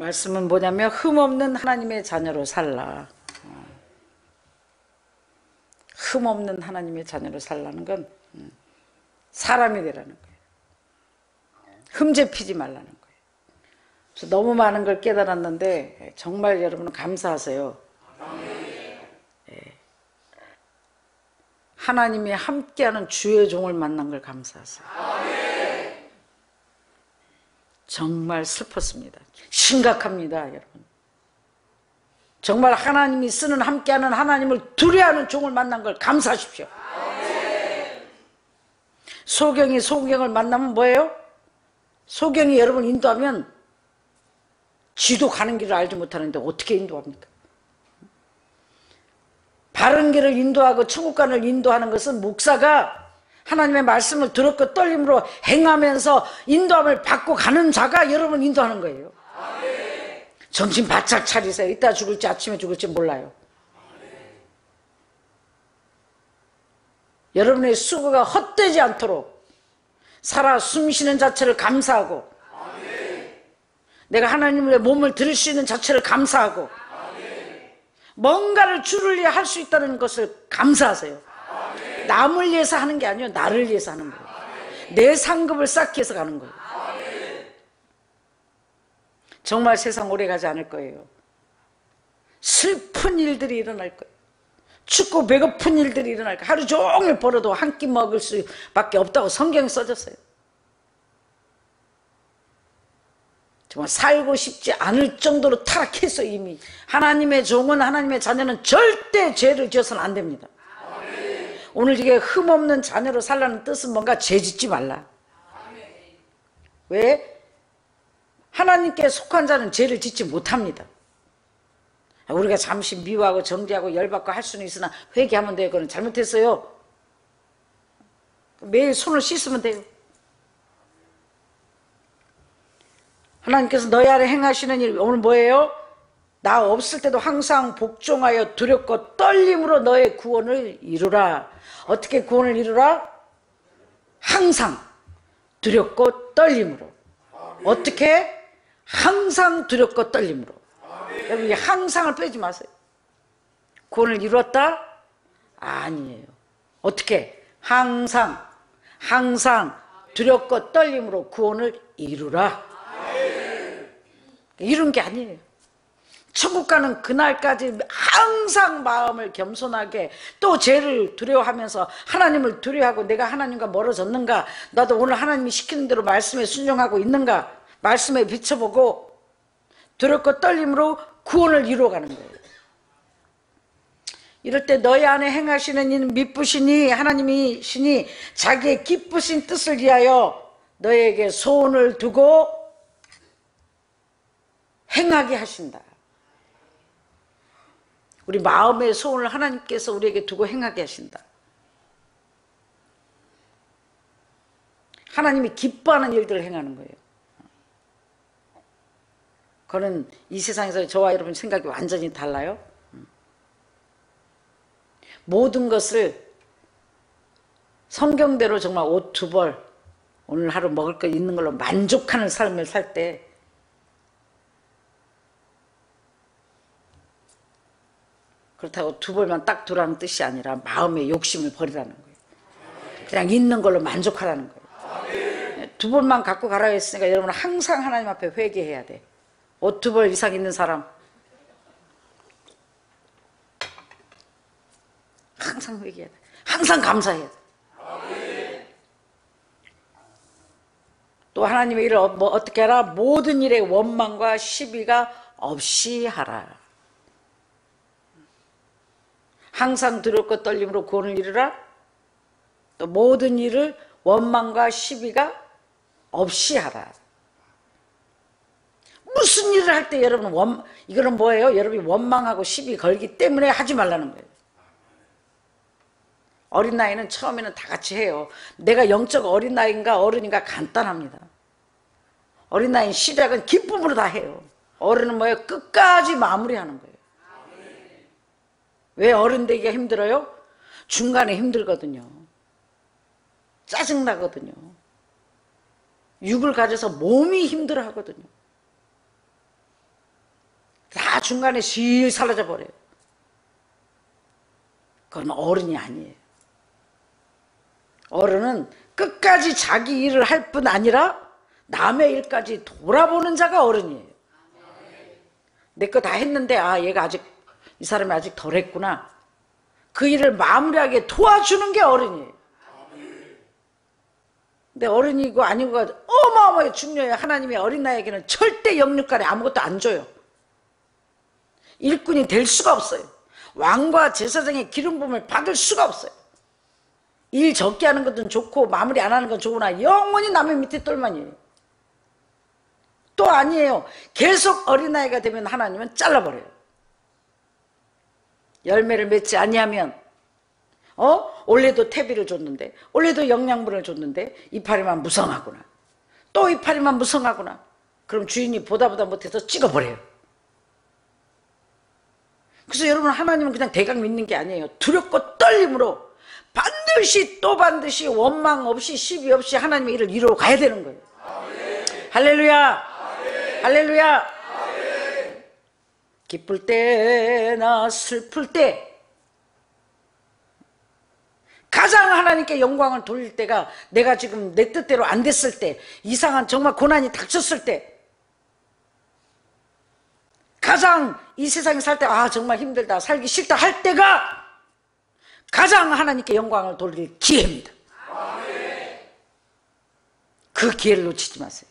말씀은 뭐냐면 흠없는 하나님의 자녀로 살라. 흠없는 하나님의 자녀로 살라는 건 사람이 되라는 거예요. 흠재 피지 말라는 거예요. 그래서 너무 많은 걸 깨달았는데 정말 여러분은 감사하세요. 하나님이 함께하는 주의 종을 만난 걸 감사하세요. 정말 슬펐습니다. 심각합니다, 여러분. 정말 하나님이 쓰는 함께하는 하나님을 두려워하는 종을 만난 걸 감사하십시오. 소경이 소경을 만나면 뭐예요? 소경이 여러분 인도하면 지도 가는 길을 알지 못하는데 어떻게 인도합니까? 바른 길을 인도하고 천국간을 인도하는 것은 목사가 하나님의 말씀을 들었고 떨림으로 행하면서 인도함을 받고 가는 자가 여러분 인도하는 거예요. 정신 바짝 차리세요. 이따 죽을지 아침에 죽을지 몰라요. 여러분의 수고가 헛되지 않도록 살아 숨쉬는 자체를 감사하고 내가 하나님의 몸을 들을 수 있는 자체를 감사하고 뭔가를 주를 위해 할 수 있다는 것을 감사하세요. 남을 위해서 하는 게 아니에요. 나를 위해서 하는 거예요. 내 상급을 쌓기 위해서 가는 거예요. 정말 세상 오래 가지 않을 거예요. 슬픈 일들이 일어날 거예요. 춥고 배고픈 일들이 일어날 거예요. 하루 종일 벌어도 한 끼 먹을 수밖에 없다고 성경에 써졌어요. 정말 살고 싶지 않을 정도로 타락해서 이미 하나님의 종은 하나님의 자녀는 절대 죄를 지어서는 안 됩니다. 오늘 이게 흠없는 자녀로 살라는 뜻은 뭔가 죄 짓지 말라. 왜? 하나님께 속한 자는 죄를 짓지 못합니다. 우리가 잠시 미워하고 정죄하고 열받고 할 수는 있으나 회개하면 돼요. 그건 잘못했어요. 매일 손을 씻으면 돼요. 하나님께서 너희 아래 행하시는 일 오늘 뭐예요? 나 없을 때도 항상 복종하여 두렵고 떨림으로 너의 구원을 이루라. 어떻게 구원을 이루라? 항상 두렵고 떨림으로. 어떻게? 항상 두렵고 떨림으로. 여러분 이 항상을 빼지 마세요. 구원을 이루었다? 아니에요. 어떻게? 항상 두렵고 떨림으로 구원을 이루라. 이런 게 아니에요. 천국 가는 그날까지 항상 마음을 겸손하게 또 죄를 두려워하면서 하나님을 두려워하고 내가 하나님과 멀어졌는가, 나도 오늘 하나님이 시키는 대로 말씀에 순종하고 있는가, 말씀에 비춰보고 두렵고 떨림으로 구원을 이루어가는 거예요. 이럴 때 너희 안에 행하시는 이는 미쁘시니 하나님이시니 자기의 기쁘신 뜻을 위하여 너에게 소원을 두고 행하게 하신다. 우리 마음의 소원을 하나님께서 우리에게 두고 행하게 하신다. 하나님이 기뻐하는 일들을 행하는 거예요. 그거는 이 세상에서 저와 여러분 생각이 완전히 달라요. 모든 것을 성경대로 정말 옷 2벌 오늘 하루 먹을 거 있는 걸로 만족하는 삶을 살 때 그렇다고 2벌만 딱 두라는 뜻이 아니라 마음의 욕심을 버리라는 거예요. 그냥 있는 걸로 만족하라는 거예요. 2벌만 갖고 가라고 했으니까 여러분은 항상 하나님 앞에 회개해야 돼. 옷 2벌 이상 있는 사람 항상 회개해야 돼. 항상 감사해야 돼. 또 하나님의 일을 어떻게 하라? 모든 일에 원망과 시비가 없이 하라. 항상 두렵고 떨림으로 구원을 이루라. 또 모든 일을 원망과 시비가 없이 하라. 무슨 일을 할 때 여러분 이거는 뭐예요? 여러분이 원망하고 시비 걸기 때문에 하지 말라는 거예요. 어린 나이는 처음에는 다 같이 해요. 내가 영적 어린 나이인가 어른인가 간단합니다. 어린 나이는 시작은 기쁨으로 다 해요. 어른은 뭐예요? 끝까지 마무리하는 거예요. 왜 어른 되기가 힘들어요? 중간에 힘들거든요. 짜증나거든요. 육을 가져서 몸이 힘들어 하거든요. 다 중간에 실 사라져 버려요. 그건 어른이 아니에요. 어른은 끝까지 자기 일을 할 뿐 아니라 남의 일까지 돌아보는 자가 어른이에요. 내 거 다 했는데 얘가 아직, 이 사람이 아직 덜 했구나. 그 일을 마무리하게 도와주는 게 어른이에요. 근데 어른이고 아니고가 어마어마하게 중요해요. 하나님이 어린 나에게는 절대 영육간에 아무것도 안 줘요. 일꾼이 될 수가 없어요. 왕과 제사장의 기름 부음을 받을 수가 없어요. 일 적게 하는 것은 좋고 마무리 안 하는 건 좋으나 영원히 남의 밑에 똘만이에요. 또 아니에요. 계속 어린아이가 되면 하나님은 잘라버려요. 열매를 맺지 아니하면 올해도 태비를 줬는데, 올해도 영양분을 줬는데 이파리만 무성하구나, 또 이파리만 무성하구나. 그럼 주인이 보다 못해서 찍어버려요. 그래서 여러분, 하나님은 그냥 대강 믿는 게 아니에요. 두렵고 떨림으로 반드시 또 반드시 원망 없이 시비 없이 하나님의 일을 이루어 가야 되는 거예요. 할렐루야, 할렐루야. 기쁠 때나 슬플 때 가장 하나님께 영광을 돌릴 때가, 내가 지금 내 뜻대로 안 됐을 때, 이상한 정말 고난이 닥쳤을 때, 가장 이 세상에 살 때 정말 힘들다, 살기 싫다 할 때가 가장 하나님께 영광을 돌릴 기회입니다. 그 기회를 놓치지 마세요.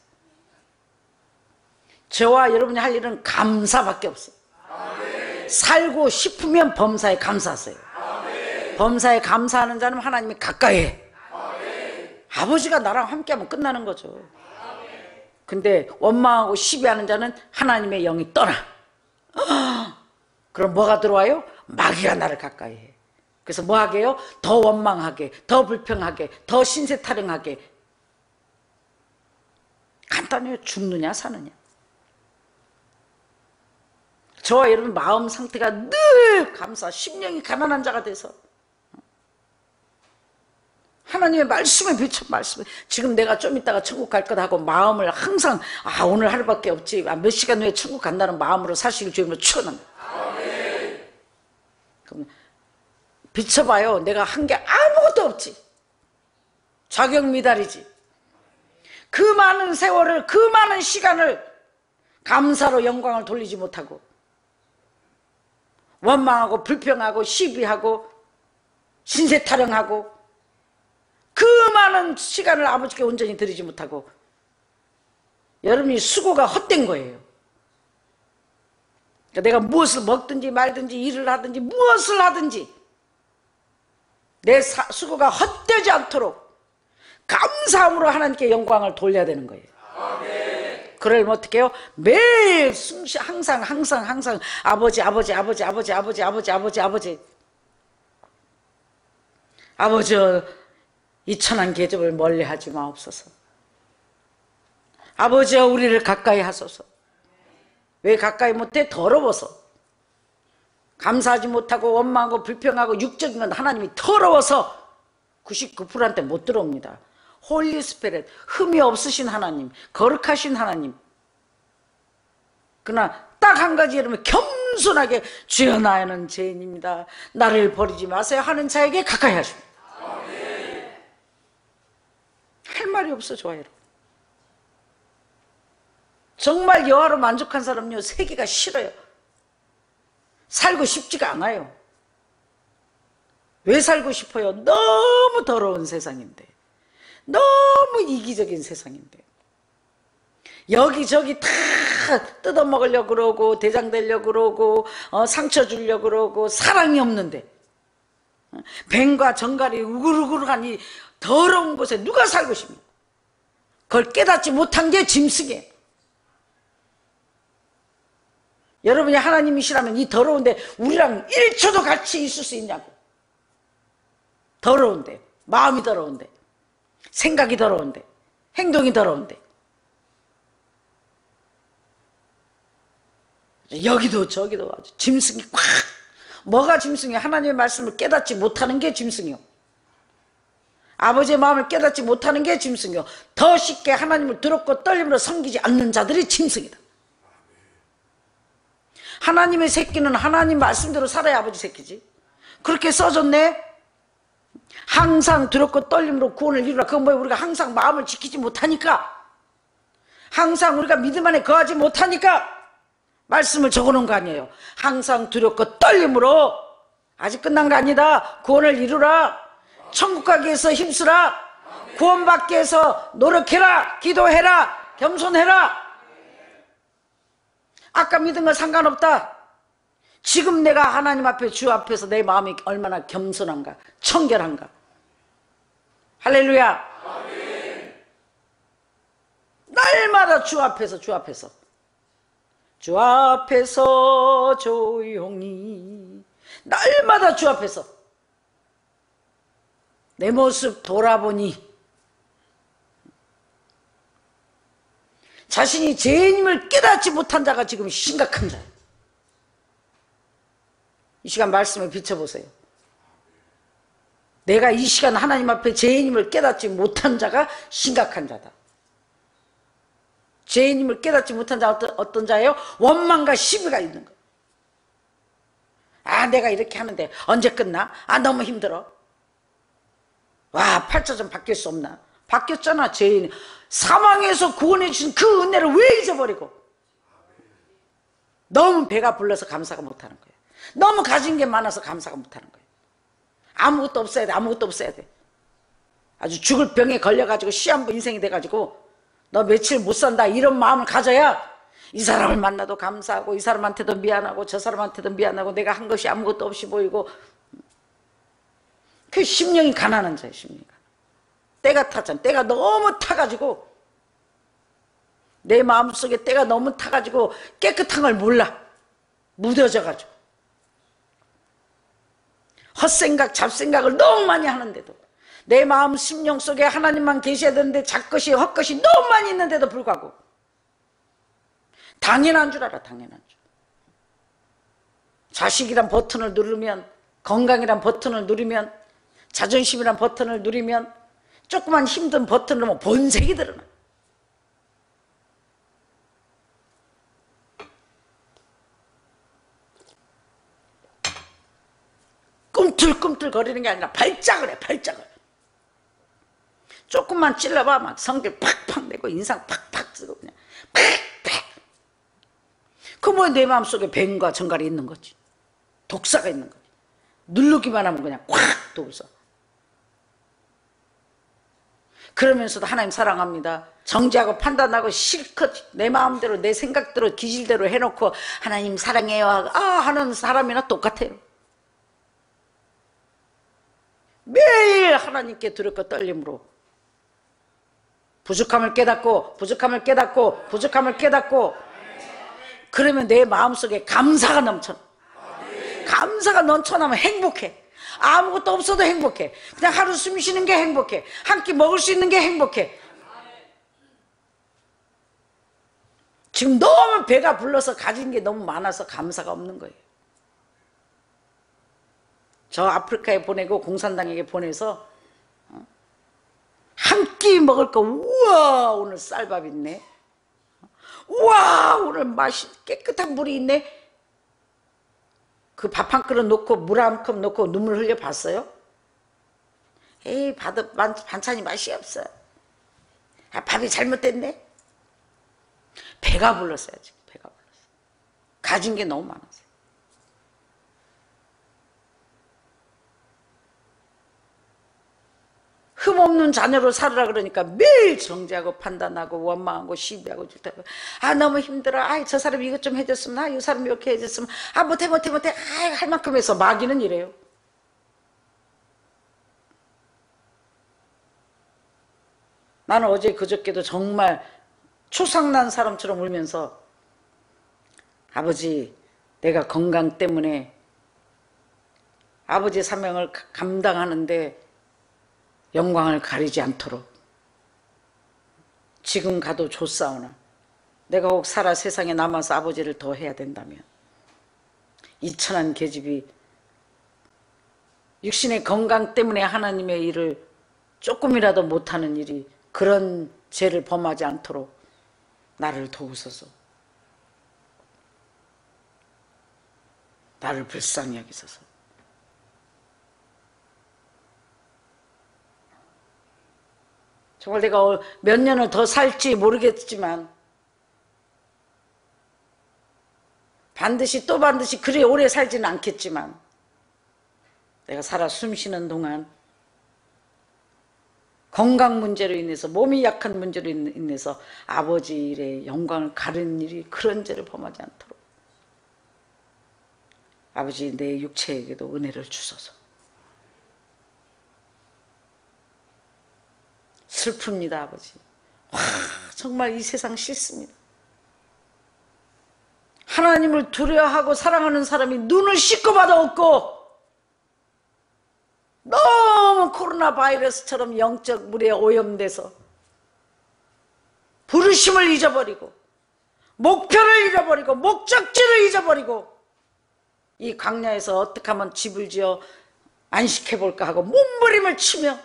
저와 여러분이 할 일은 감사밖에 없어요. 살고 싶으면 범사에 감사하세요. 범사에 감사하는 자는 하나님이 가까이 해. 아버지가 나랑 함께하면 끝나는 거죠. 근데 원망하고 시비하는 자는 하나님의 영이 떠나. 그럼 뭐가 들어와요? 마귀가 나를 가까이 해. 그래서 뭐 하게 해요? 더 원망하게, 더 불평하게, 더 신세타령하게. 간단해요. 죽느냐 사느냐. 저와 여러분 마음 상태가 늘 감사, 심령이 가난한 자가 돼서 하나님의 말씀에 비춰, 말씀에, 지금 내가 좀 이따가 천국 갈 거다 하고 마음을 항상 오늘 하루밖에 없지, 몇 시간 후에 천국 간다는 마음으로 사실 주님을 추원합니다. 그럼 비춰봐요. 내가 한 게 아무것도 없지. 자격 미달이지. 그 많은 세월을, 그 많은 시간을 감사로 영광을 돌리지 못하고 원망하고 불평하고 시비하고 신세타령하고 그 많은 시간을 아버지께 온전히 드리지 못하고 여러분이 수고가 헛된 거예요. 그러니까 내가 무엇을 먹든지 말든지 일을 하든지 무엇을 하든지 내 수고가 헛되지 않도록 감사함으로 하나님께 영광을 돌려야 되는 거예요. 그러면 어떻게 해요? 매일 항상 아버지 이 천한 계집을 멀리하지 마옵소서. 아버지여 우리를 가까이 하소서. 왜 가까이 못해? 더러워서. 감사하지 못하고 원망하고 불평하고 육적인 건 하나님이 더러워서 99%한테 못 들어옵니다. 홀리 스피릿, 흠이 없으신 하나님, 거룩하신 하나님. 그러나 딱 한 가지, 여러분 겸손하게 주여 나는 죄인입니다, 나를 버리지 마세요 하는 자에게 가까이 하십니다. 할 말이 없어. 좋아요. 정말 여호와로 만족한 사람은요, 세계가 싫어요. 살고 싶지가 않아요. 왜 살고 싶어요? 너무 더러운 세상인데, 너무 이기적인 세상인데, 여기저기 다 뜯어먹으려고 그러고 대장 되려고 그러고 상처 주려고 그러고 사랑이 없는데, 뱀과 정갈이 우글우글한 이 더러운 곳에 누가 살고 싶니? 그걸 깨닫지 못한 게 짐승이에요. 여러분이 하나님이시라면 이 더러운데 우리랑 1초도 같이 있을 수 있냐고. 더러운데, 마음이 더러운데, 생각이 더러운데, 행동이 더러운데, 여기도 저기도 아주 짐승이 꽉. 뭐가 짐승이에요? 하나님의 말씀을 깨닫지 못하는 게 짐승이요. 아버지의 마음을 깨닫지 못하는 게 짐승이요. 더 쉽게 하나님을 두렵고 떨림으로 섬기지 않는 자들이 짐승이다. 하나님의 새끼는 하나님 말씀대로 살아야 아버지 새끼지. 그렇게 써줬네. 항상 두렵고 떨림으로 구원을 이루라. 그건 뭐예요? 우리가 항상 마음을 지키지 못하니까, 항상 우리가 믿음 안에 거하지 못하니까 말씀을 적어놓은 거 아니에요. 항상 두렵고 떨림으로, 아직 끝난 거 아니다. 구원을 이루라. 천국 가기 위해서 힘쓰라. 구원받기 위해서 노력해라. 기도해라. 겸손해라. 아까 믿은 거 상관없다. 지금 내가 하나님 앞에, 주 앞에서 내 마음이 얼마나 겸손한가, 청결한가. 할렐루야. 날마다 주 앞에서, 주 앞에서, 주 앞에서 조용히, 날마다 주 앞에서 내 모습 돌아보니 자신이 죄인임을 깨닫지 못한 자가 지금 심각한 자예요. 이 시간 말씀을 비춰보세요. 내가 이 시간 하나님 앞에 죄인임을 깨닫지 못한 자가 심각한 자다. 죄인임을 깨닫지 못한 자 어떤 자예요? 원망과 시비가 있는 거예요. 아, 내가 이렇게 하는데 언제 끝나? 아, 너무 힘들어. 와, 팔자 좀 바뀔 수 없나? 바뀌었잖아. 죄인 사망에서 구원해 주신 그 은혜를 왜 잊어버리고? 너무 배가 불러서 감사가 못하는 거예요. 너무 가진 게 많아서 감사가 못하는 거예요. 아무것도 없어야 돼. 아무것도 없어야 돼. 아주 죽을 병에 걸려가지고 시한부 인생이 돼가지고 너 며칠 못 산다 이런 마음을 가져야 이 사람을 만나도 감사하고, 이 사람한테도 미안하고, 저 사람한테도 미안하고, 내가 한 것이 아무것도 없이 보이고. 그 심령이 가난한 자예요. 심령이. 때가 탔잖아. 때가 너무 타가지고, 내 마음속에 때가 너무 타가지고 깨끗한 걸 몰라. 무뎌져가지고 헛생각 잡생각을 너무 많이 하는데도, 내 마음 심령 속에 하나님만 계셔야 되는데 잡것이 헛것이 너무 많이 있는데도 불구하고 당연한 줄 알아. 당연한 줄. 자식이란 버튼을 누르면, 건강이란 버튼을 누르면, 자존심이란 버튼을 누르면, 조그만 힘든 버튼을 누르면 본색이 드러나. 꿈틀꿈틀 거리는 게 아니라 발작을 해. 발작을. 조금만 찔러봐 막 성질 팍팍 내고 인상 팍팍 쓰고 그냥 팍팍. 그 뭐야, 내 마음속에 뱀과 정갈이 있는 거지. 독사가 있는 거지. 누르기만 하면 그냥 콱 독사. 그러면서도 하나님 사랑합니다. 정죄하고 판단하고 실컷 내 마음대로 내 생각대로 기질대로 해놓고 하나님 사랑해요 하는 사람이나 똑같아요. 매일 하나님께 두렵고 떨림으로 부족함을 깨닫고, 부족함을 깨닫고, 부족함을 깨닫고, 그러면 내 마음속에 감사가 넘쳐. 감사가 넘쳐나면 행복해. 아무것도 없어도 행복해. 그냥 하루 숨 쉬는 게 행복해. 한 끼 먹을 수 있는 게 행복해. 지금 너무 배가 불러서 가진 게 너무 많아서 감사가 없는 거예요. 저 아프리카에 보내고 공산당에게 보내서 한 끼 먹을 거, 우와 오늘 쌀밥 있네, 우와 오늘 맛이 깨끗한 물이 있네. 그 밥 한 그릇 놓고 물 한 컵 놓고 눈물 흘려 봤어요? 에이, 반찬이 맛이 없어. 아, 밥이 잘못됐네. 배가 불렀어요. 지금 배가 불렀어. 가진 게 너무 많았어요. 흠없는 자녀로 살으라 그러니까 매일 정죄하고 판단하고 원망하고 시비하고 질타하고, 아 너무 힘들어, 아 저 사람이 이것 좀 해줬으면, 아 이 사람이 이렇게 해줬으면, 아 못해 아 할 만큼 해서 마귀는 이래요. 나는 어제 그저께도 정말 초상난 사람처럼 울면서, 아버지 내가 건강 때문에 아버지의 사명을 감당하는데 영광을 가리지 않도록 지금 가도 좋사오나 내가 혹 살아 세상에 남아서 아버지를 더 해야 된다면 이 천한 계집이 육신의 건강 때문에 하나님의 일을 조금이라도 못하는 일이, 그런 죄를 범하지 않도록 나를 도우소서. 나를 불쌍히 여기소서. 정말 내가 몇 년을 더 살지 모르겠지만 반드시 또 반드시 그리 오래 살지는 않겠지만 내가 살아 숨쉬는 동안 건강 문제로 인해서 몸이 약한 문제로 인해서 아버지 일에 영광을 가르는 일이 그런 죄를 범하지 않도록 아버지 내 육체에게도 은혜를 주소서. 슬픕니다 아버지. 와 정말 이 세상 싫습니다. 하나님을 두려워하고 사랑하는 사람이 눈을 씻고 봐도 없고 너무 코로나 바이러스처럼 영적 물에 오염돼서 부르심을 잊어버리고 목표를 잃어버리고 목적지를 잊어버리고 이 광야에서 어떻게 하면 집을 지어 안식해볼까 하고 몸부림을 치며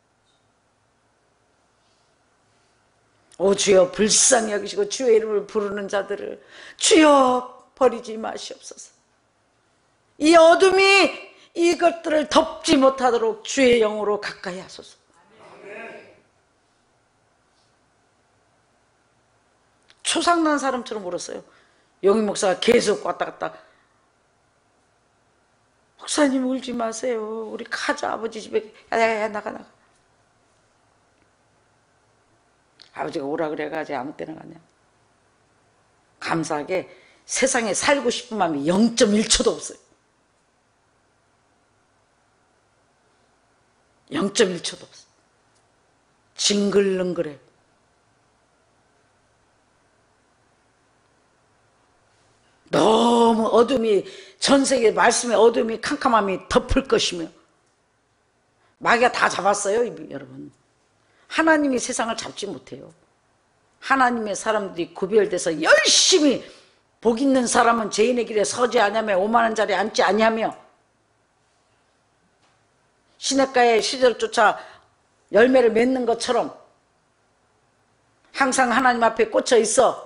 오 주여 불쌍히 여기시고 주의 이름을 부르는 자들을 주여 버리지 마시옵소서. 이 어둠이 이것들을 덮지 못하도록 주의 영으로 가까이 하소서. 초상난 사람처럼 울었어요. 영희 목사가 계속 왔다 갔다 목사님 울지 마세요. 우리 가자 아버지 집에. 야 나가. 아버지가 오라 그래가지고 아무 때나 가냐. 감사하게 세상에 살고 싶은 마음이 0.1초도 없어요. 0.1초도 없어. 징글능글해. 너무 어둠이 전 세계 말씀의 어둠이 캄캄함이 덮을 것이며 마귀가 다 잡았어요 여러분. 하나님이 세상을 잡지 못해요. 하나님의 사람들이 구별돼서 열심히 복 있는 사람은 죄인의 길에 서지 아니하며 오만한 자리에 앉지 아니하며 시냇가에 시절을 쫓아 열매를 맺는 것처럼 항상 하나님 앞에 꽂혀 있어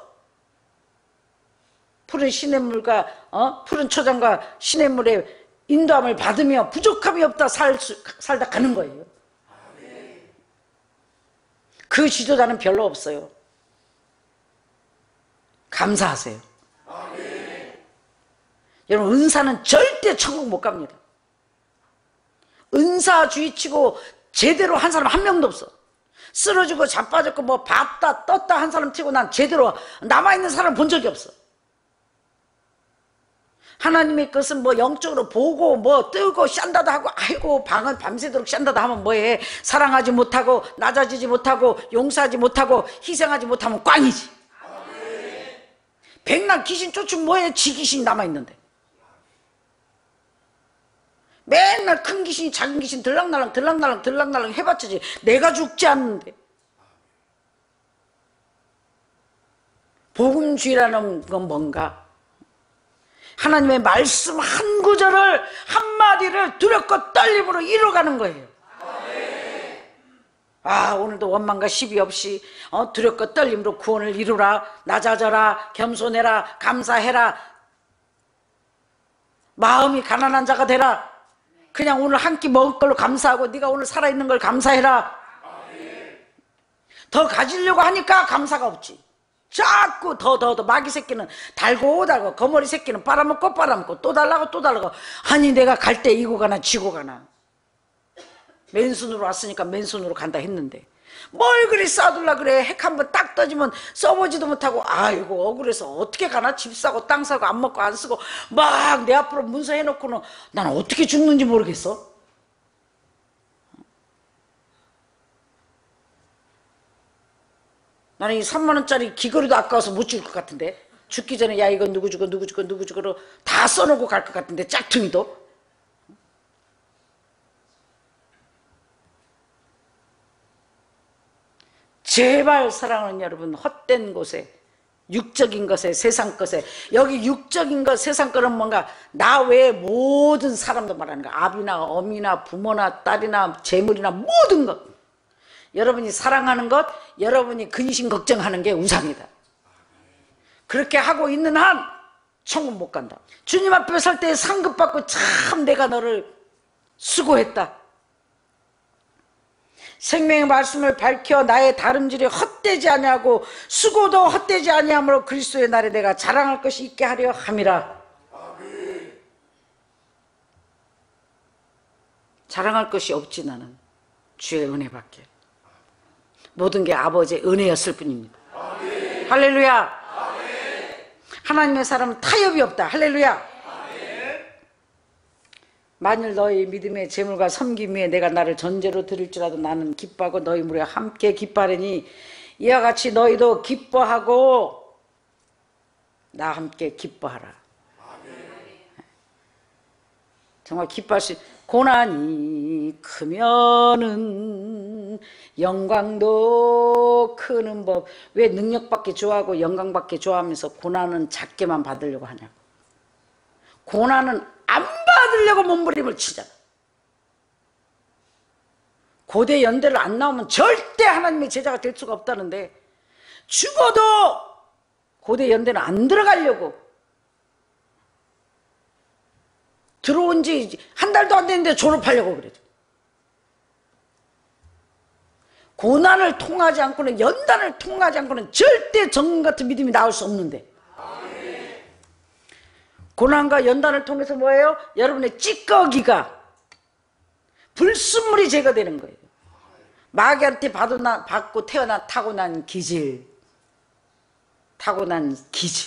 푸른 시냇물과 푸른 초장과 시냇물의 인도함을 받으며 부족함이 없다 살다 가는 거예요. 그 지도자는 별로 없어요. 감사하세요. 여러분 은사는 절대 천국 못 갑니다. 은사주의치고 제대로 한 사람 한 명도 없어. 쓰러지고 자빠졌고 뭐 봤다 떴다 한 사람 치고 난 제대로 남아있는 사람 본 적이 없어. 하나님의 것은 뭐 영적으로 보고 뭐 뜨고 싼다도 하고 아이고 방은 밤새도록 싼다도 하면 뭐해. 사랑하지 못하고 낮아지지 못하고 용서하지 못하고 희생하지 못하면 꽝이지. 백날 귀신 쫓으면 뭐해. 지 귀신이 남아있는데 맨날 큰 귀신이 작은 귀신 들락날락 해봤자지 내가 죽지 않는데. 복음주의라는 건 뭔가? 하나님의 말씀 한 구절을 한마디를 두렵고 떨림으로 이뤄가는 거예요. 아 오늘도 원망과 시비 없이 두렵고 떨림으로 구원을 이루라. 낮아져라. 겸손해라. 감사해라. 마음이 가난한 자가 되라. 그냥 오늘 한 끼 먹을 걸로 감사하고 네가 오늘 살아있는 걸 감사해라. 더 가지려고 하니까 감사가 없지. 자꾸 더 마귀 새끼는 달고 거머리 새끼는 빨아먹고 또 달라고 아니 내가 갈 때 이고 가나 지고 가나 맨손으로 왔으니까 맨손으로 간다 했는데 뭘 그리 싸둘라 그래. 핵 한번 딱 떠지면 써보지도 못하고 아이고 억울해서 어떻게 가나. 집 사고 땅 사고 안 먹고 안 쓰고 막 내 앞으로 문서 해놓고는 난 어떻게 죽는지 모르겠어. 나는 이 3만 원짜리 귀걸이도 아까워서 못 줄 것 같은데 죽기 전에 야 이건 누구 주고 다 써놓고 갈 것 같은데 짝퉁이도. 제발 사랑하는 여러분 헛된 곳에 육적인 것에 세상 것에 여기 육적인 것 세상 것은 뭔가 나 외에 모든 사람도 말하는 거야. 아비나 어미나 부모나 딸이나 재물이나 모든 것 여러분이 사랑하는 것 여러분이 근심 걱정하는 게 우상이다. 그렇게 하고 있는 한 천국 못 간다. 주님 앞에 설 때 상급받고 참 내가 너를 수고했다. 생명의 말씀을 밝혀 나의 다름질이 헛되지 아니하고 수고도 헛되지 아니하므로 그리스도의 날에 내가 자랑할 것이 있게 하려 함이라. 자랑할 것이 없지. 나는 주의 은혜밖에. 모든 게 아버지의 은혜였을 뿐입니다. 할렐루야. 하나님의 사람은 타협이 없다. 할렐루야. 만일 너희 믿음의 재물과 섬김 위에 내가 나를 전제로 드릴지라도 나는 기뻐하고 너희 무리와 함께 기뻐하리니 이와 같이 너희도 기뻐하고 나 함께 기뻐하라. 정말 기뻐할 수 있는. 고난이 크면은 영광도 크는 법. 왜 능력받기 좋아하고 영광받기 좋아하면서 고난은 작게만 받으려고 하냐고. 고난은 안 받으려고 몸부림을 치잖아. 고대 연대를 안 나오면 절대 하나님의 제자가 될 수가 없다는데, 죽어도 고대 연대는 안 들어가려고. 들어온 지 한 달도 안 됐는데 졸업하려고 그래요. 고난을 통하지 않고는, 연단을 통하지 않고는 절대 정금 같은 믿음이 나올 수 없는데, 고난과 연단을 통해서 뭐예요? 여러분의 찌꺼기가, 불순물이 제거되는 거예요. 마귀한테 받고 태어난 타고난 기질, 타고난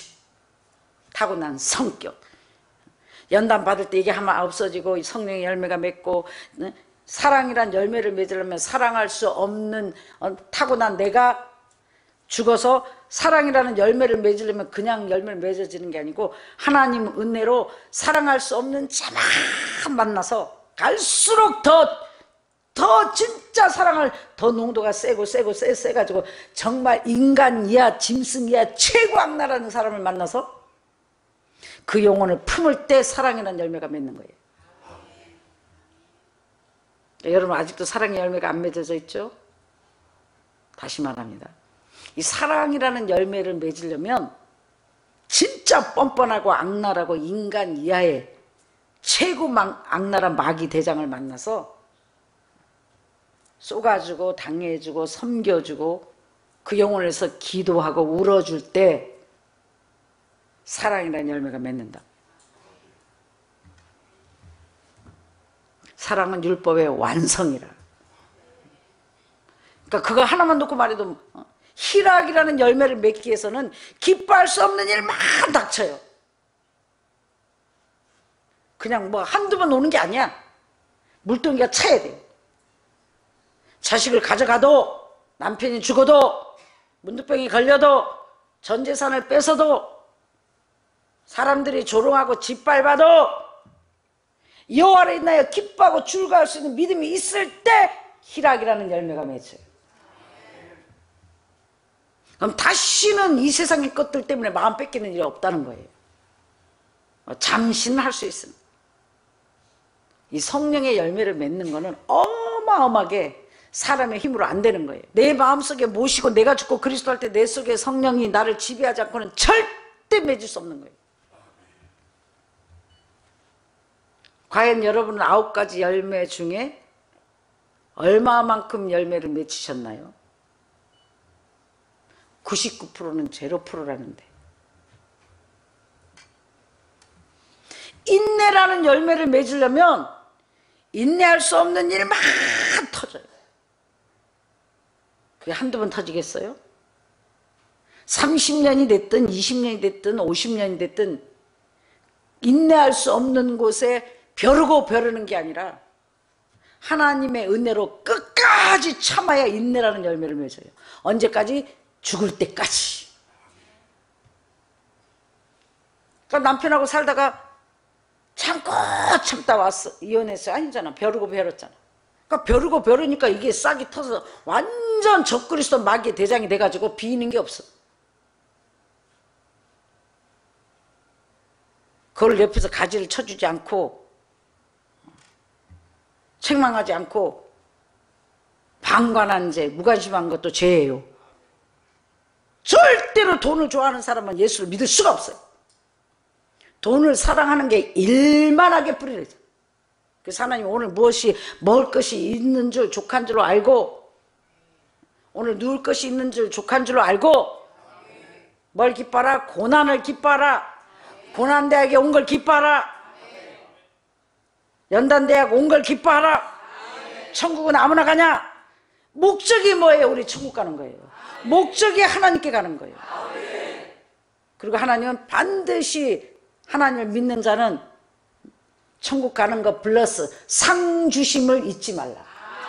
성격. 연단 받을 때 이게 하면 없어지고 성령의 열매가 맺고, 사랑이란 열매를 맺으려면 사랑할 수 없는 타고난 내가 죽어서 사랑이라는 열매를 맺으려면 그냥 열매를 맺어지는 게 아니고 하나님 은혜로 사랑할 수 없는 자만 만나서 갈수록 더 진짜 사랑을, 더 농도가 세가지고 정말 인간 이하 짐승 이하 최고 악랄하는 사람을 만나서 그 영혼을 품을 때 사랑이라는 열매가 맺는 거예요. 여러분 아직도 사랑의 열매가 안 맺어져 있죠? 다시 말합니다. 이 사랑이라는 열매를 맺으려면 진짜 뻔뻔하고 악랄하고 인간 이하의 최고 악랄한 마귀 대장을 만나서 쏘가주고 당해주고 섬겨주고 그 영혼을 위해서 기도하고 울어줄 때 사랑이라는 열매가 맺는다. 사랑은 율법의 완성이라. 그러니까 그거 하나만 놓고 말해도 희락이라는 열매를 맺기 위해서는 기뻐할 수 없는 일만 닥쳐요. 그냥 뭐 한두 번 오는 게 아니야. 물동이가 차야 돼요. 자식을 가져가도, 남편이 죽어도, 문두병이 걸려도, 전 재산을 뺏어도, 사람들이 조롱하고 짓밟아도 여호와를 인하여 기뻐하고 즐거워할 수 있는 믿음이 있을 때 희락이라는 열매가 맺어요. 그럼 다시는 이 세상의 것들 때문에 마음 뺏기는 일이 없다는 거예요. 잠시는 할 수 있습니다. 이 성령의 열매를 맺는 거는 어마어마하게 사람의 힘으로 안 되는 거예요. 내 마음속에 모시고 내가 죽고 그리스도 할 때 내 속에 성령이 나를 지배하지 않고는 절대 맺을 수 없는 거예요. 과연 여러분은 9가지 열매 중에 얼마만큼 열매를 맺으셨나요? 99%는 0%라는데. 인내라는 열매를 맺으려면 인내할 수 없는 일만 터져요. 그게 한두 번 터지겠어요? 30년이 됐든 20년이 됐든 50년이 됐든 인내할 수 없는 곳에 벼르는 게 아니라 하나님의 은혜로 끝까지 참아야 인내라는 열매를 맺어요. 언제까지? 죽을 때까지. 그러니까 남편하고 살다가 참고 참다 왔어. 이혼했어요. 아니잖아. 벼르잖아. 그러니까 벼르니까 이게 싹이 터서 완전 적그리스도 마귀의 대장이 돼가지고 비이는 게 없어. 그걸 옆에서 가지를 쳐주지 않고 책망하지 않고 방관한 죄, 무관심한 것도 죄예요. 절대로 돈을 좋아하는 사람은 예수를 믿을 수가 없어요. 돈을 사랑하는 게 일만하게 뿌리래죠. 그래서 하나님 오늘 무엇이 먹을 것이 있는 줄 족한 줄 알고, 오늘 누울 것이 있는 줄 족한 줄 알고, 뭘 기뻐라? 고난을 기뻐라. 고난대학에 온 걸 기뻐라. 연단대학 온 걸 기뻐하라. 천국은 아무나 가냐? 목적이 뭐예요? 우리 천국 가는 거예요. 목적이 하나님께 가는 거예요. 그리고 하나님은 반드시 하나님을 믿는 자는 천국 가는 것 플러스 상 주심을 잊지 말라.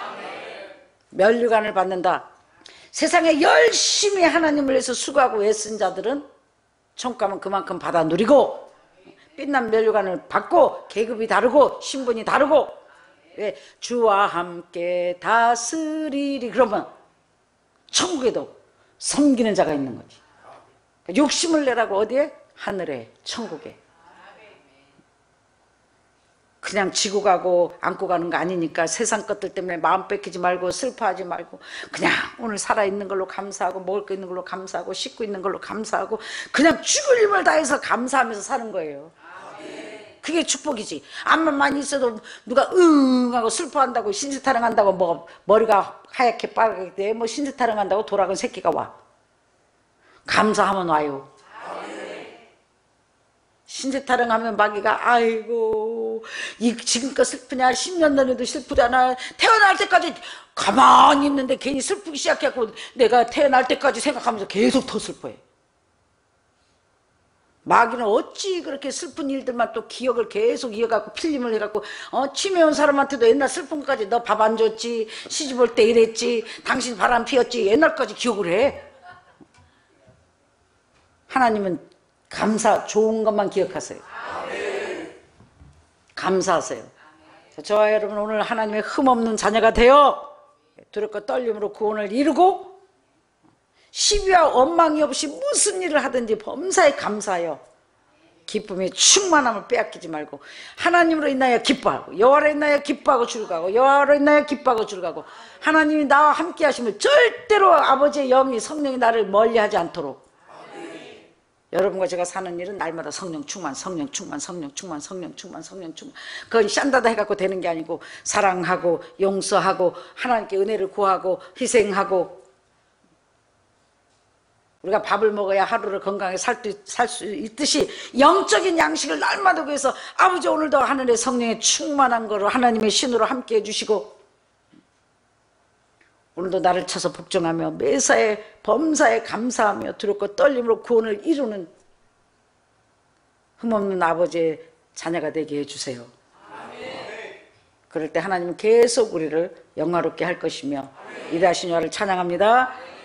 면류관을 받는다. 세상에 열심히 하나님을 위해서 수고하고 애쓴 자들은 천국 가면 그만큼 받아 누리고, 빛난 면류관을 받고, 계급이 다르고 신분이 다르고, 왜? 주와 함께 다스리리. 그러면 천국에도 섬기는 자가 있는 거지. 욕심을 내라고. 어디에? 하늘에, 천국에. 그냥 지고 가고 안고 가는 거 아니니까 세상 것들 때문에 마음 뺏기지 말고 슬퍼하지 말고, 그냥 오늘 살아있는 걸로 감사하고, 먹을 거 있는 걸로 감사하고, 씻고 있는 걸로 감사하고, 그냥 죽을 힘을 다해서 감사하면서 사는 거예요. 그게 축복이지. 암만 많이 있어도 누가 응 하고 슬퍼한다고, 신세타령한다고, 뭐 머리가 하얗게 빨갛게 돼, 뭐 신세타령한다고 돌아간 새끼가 와. 감사하면 와요. 신세타령하면 마귀가 아이고 지금껏 슬프냐, 10년 전에도 슬프잖아, 태어날 때까지 가만히 있는데 괜히 슬프기 시작해갖고 내가 태어날 때까지 생각하면서 계속 더 슬퍼해. 마귀는 어찌 그렇게 슬픈 일들만 또 기억을 계속 이어갖고 필름을 해갖고, 치매 온 사람한테도 옛날 슬픈 것까지, 너 밥 안 줬지, 시집 올 때 이랬지, 당신 바람 피웠지, 옛날까지 기억을 해. 하나님은 감사, 좋은 것만 기억하세요. 감사하세요. 저와 여러분 오늘 하나님의 흠없는 자녀가 되어 두렵고 떨림으로 구원을 이루고, 시비와 원망이 없이 무슨 일을 하든지 범사에 감사하여 기쁨의 충만함을 빼앗기지 말고, 하나님으로 인하여 기뻐하고, 여호와로 인하여 기뻐하고 즐거워하고, 여호와로 인하여 기뻐하고 즐거워하고, 하나님이 나와 함께 하시면 절대로 아버지의 영이, 성령이 나를 멀리하지 않도록. 여러분과 제가 사는 일은 날마다 성령 충만, 성령 충만, 성령 충만, 성령 충만, 성령 충만. 그건 싼다다 해갖고 되는 게 아니고, 사랑하고 용서하고 하나님께 은혜를 구하고 희생하고. 우리가 밥을 먹어야 하루를 건강하게 살 수 있듯이 영적인 양식을 날마다 구해서 아버지 오늘도 하늘의 성령의 충만한 거로 하나님의 신으로 함께 해주시고, 오늘도 나를 쳐서 복종하며 매사에 범사에 감사하며 두렵고 떨림으로 구원을 이루는 흠없는 아버지의 자녀가 되게 해주세요. 그럴 때 하나님은 계속 우리를 영화롭게 할 것이며, 이다신 여호와를 찬양합니다.